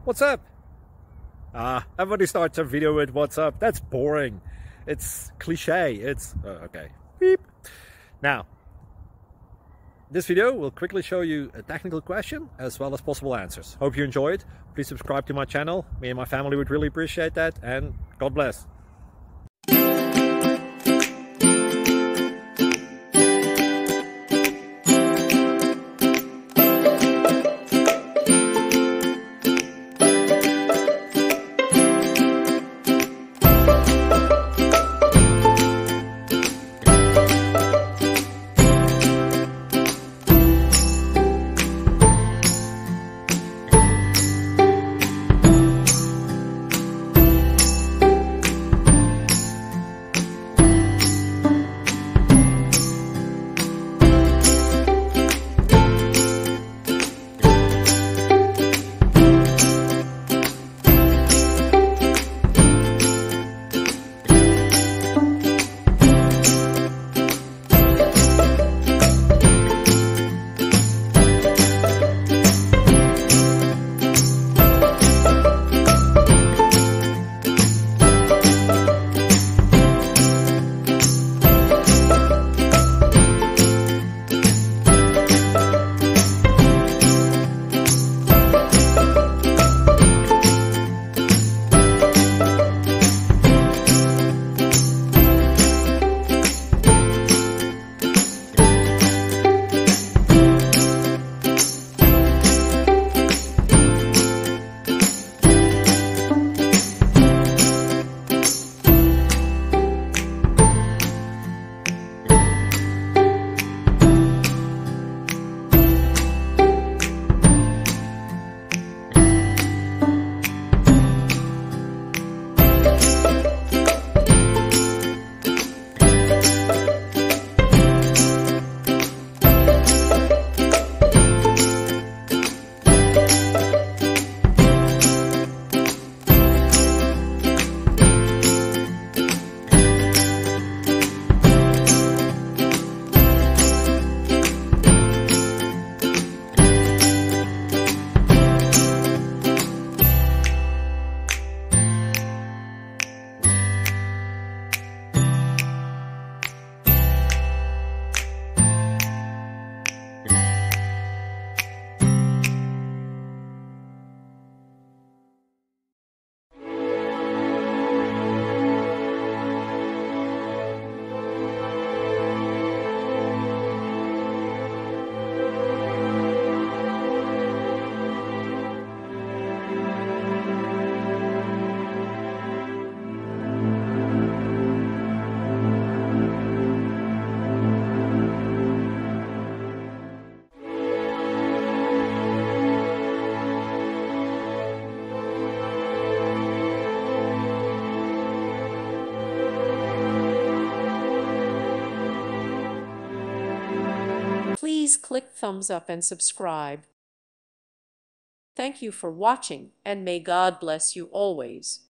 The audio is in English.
What's up? Everybody starts a video with what's up. That's boring. It's cliche. It's okay. Beep. Now, this video will quickly show you a technical question as well as possible answers. Hope you enjoy it. Please subscribe to my channel. Me and my family would really appreciate that, and God bless. Please click thumbs up and subscribe. Thank you for watching, and may God bless you always.